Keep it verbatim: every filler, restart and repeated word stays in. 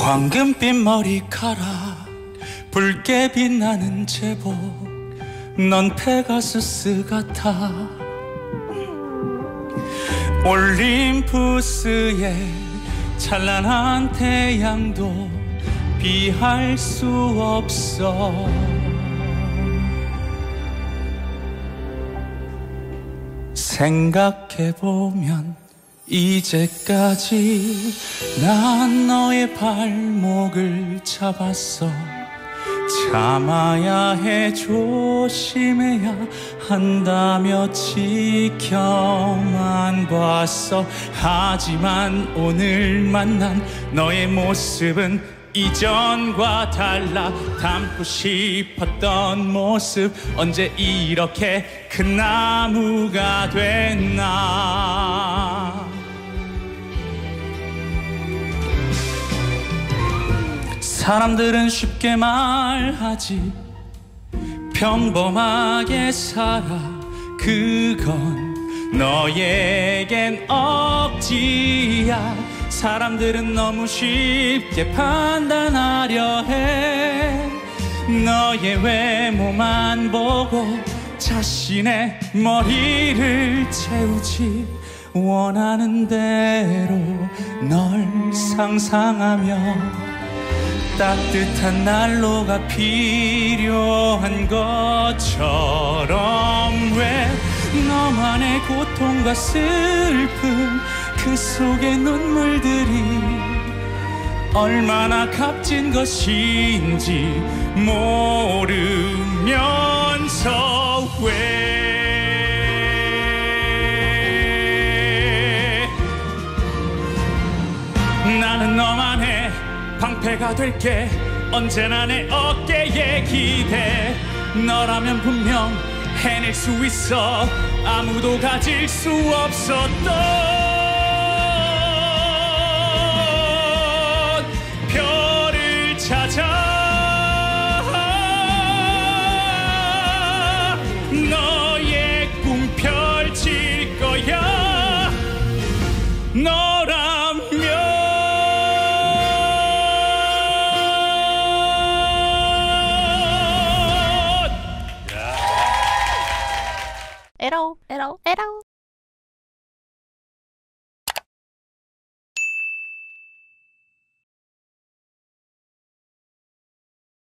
황금빛 머리카락 붉게 빛나는 제복 넌 페가수스 같아. 올림푸스의 찬란한 태양도 비할 수 없어. 생각해보면 이제까지 난 너의 발목을 잡았어. 참아야 해 조심해야 한다며 지켜만 봤어. 하지만 오늘 만난 너의 모습은 이전과 달라. 닮고 싶었던 모습 언제 이렇게 큰 나무가 됐나. 사람들은 쉽게 말하지 평범하게 살아. 그건 너에겐 억지야. 사람들은 너무 쉽게 판단하려 해. 너의 외모만 보고 자신의 머리를 채우지. 원하는 대로 널 상상하며 따뜻한 난로가 필요한 것처럼 왜 너만의 고통과 슬픔 그 속의 눈물들이 얼마나 값진 것인지 모르면서 왜 나는 너만의 방패가 될게. 언제나 내 어깨에 기대. 너라면 분명 해낼 수 있어. 아무도 가질 수 없었던 별을 찾아 너의 꿈 펼칠 거야. 너라면 에러 에러 에러